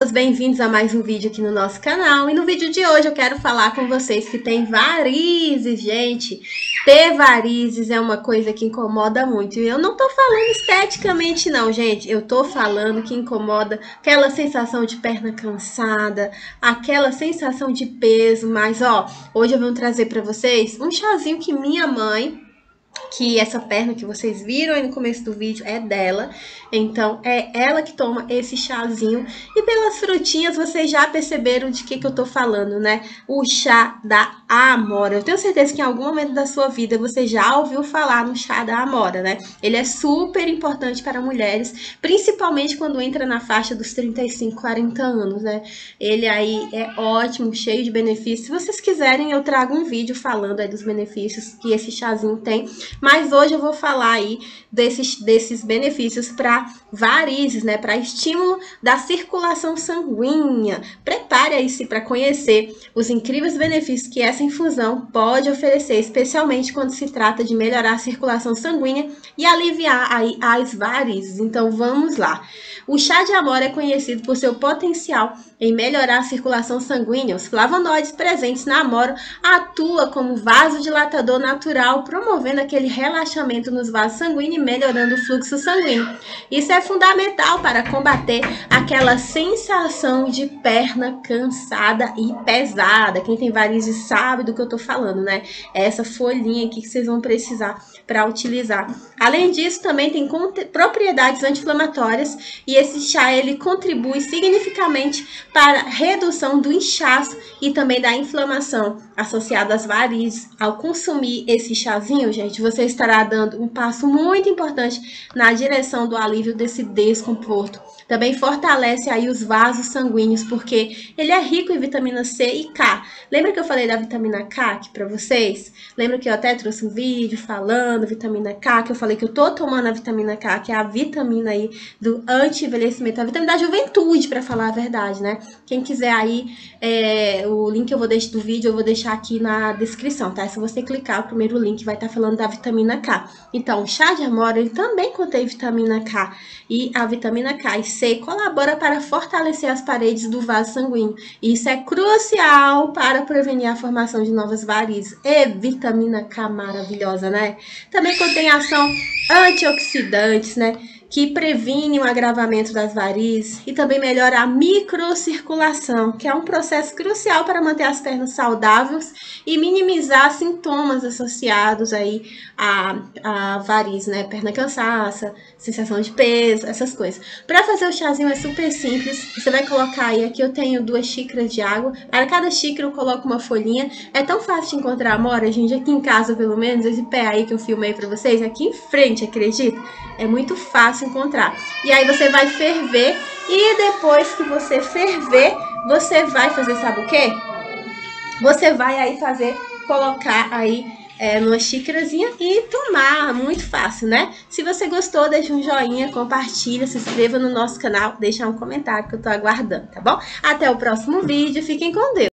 Bem-vindos a mais um vídeo aqui no nosso canal. E no vídeo de hoje eu quero falar com vocês que tem varizes, gente. Ter varizes é uma coisa que incomoda muito. E eu não tô falando esteticamente não, gente. Eu tô falando que incomoda aquela sensação de perna cansada, aquela sensação de peso. Mas, ó, hoje eu vou trazer pra vocês um chazinho que minha mãe... que essa perna que vocês viram aí no começo do vídeo é dela, então é ela que toma esse chazinho. E pelas frutinhas vocês já perceberam de que eu tô falando, né? O chá da amora. Eu tenho certeza que em algum momento da sua vida você já ouviu falar no chá da amora, né? Ele é super importante para mulheres, principalmente quando entra na faixa dos 35, 40 anos, né? Ele aí é ótimo, cheio de benefícios. Se vocês quiserem, eu trago um vídeo falando aí dos benefícios que esse chazinho tem. Mas hoje eu vou falar aí desses benefícios para varizes, né? Para estímulo da circulação sanguínea. Prepare aí-se para conhecer os incríveis benefícios que essa infusão pode oferecer, especialmente quando se trata de melhorar a circulação sanguínea e aliviar aí as varizes. Então vamos lá. O chá de amora é conhecido por seu potencial em melhorar a circulação sanguínea. Os flavonoides presentes na amora atuam como vasodilatador natural, promovendo aquele relaxamento nos vasos sanguíneos e melhorando o fluxo sanguíneo. Isso é fundamental para combater aquela sensação de perna cansada e pesada. Quem tem varizes sabe do que eu tô falando, né? É essa folhinha aqui que vocês vão precisar para utilizar. Além disso, também tem propriedades anti-inflamatórias e esse chá ele contribui significativamente para a redução do inchaço e também da inflamação associada às varizes. Ao consumir esse chazinho, gente, você estará dando um passo muito importante na direção do alívio desse desconforto. Também fortalece aí os vasos sanguíneos, porque ele é rico em vitamina C e K. Lembra que eu falei da vitamina K aqui para vocês? Lembra que eu até trouxe um vídeo falando vitamina K, que eu falei que eu tô tomando a vitamina K, que é a vitamina aí do anti-envelhecimento, a vitamina da juventude, para falar a verdade, né? Quem quiser aí, o link eu vou deixar do vídeo, eu vou deixar aqui na descrição, tá? Se você clicar, o primeiro link vai estar falando da vitamina K. Então, o chá de amora, ele também contém vitamina K. E a vitamina K e C colabora para fortalecer as paredes do vaso sanguíneo. Isso é crucial para prevenir a formação de novas varizes. E vitamina K maravilhosa, né? Também contém ação antioxidantes, né? Que previne o agravamento das varizes e também melhora a microcirculação, que é um processo crucial para manter as pernas saudáveis e minimizar sintomas associados aí a varizes, né? Perna cansaça, sensação de peso, essas coisas. Para fazer o chazinho é super simples. Você vai colocar aí, aqui eu tenho 2 xícaras de água. Para cada xícara eu coloco uma folhinha. É tão fácil de encontrar amora, gente, aqui em casa pelo menos, esse pé aí que eu filmei para vocês, aqui em frente, acredita? É muito fácil encontrar. E aí você vai ferver e depois que você ferver, você vai fazer, sabe o quê? Você vai aí colocar aí numa xícarazinha e tomar. Muito fácil, né? Se você gostou, deixa um joinha, compartilha, se inscreva no nosso canal, deixa um comentário que eu tô aguardando, tá bom? Até o próximo vídeo, fiquem com Deus!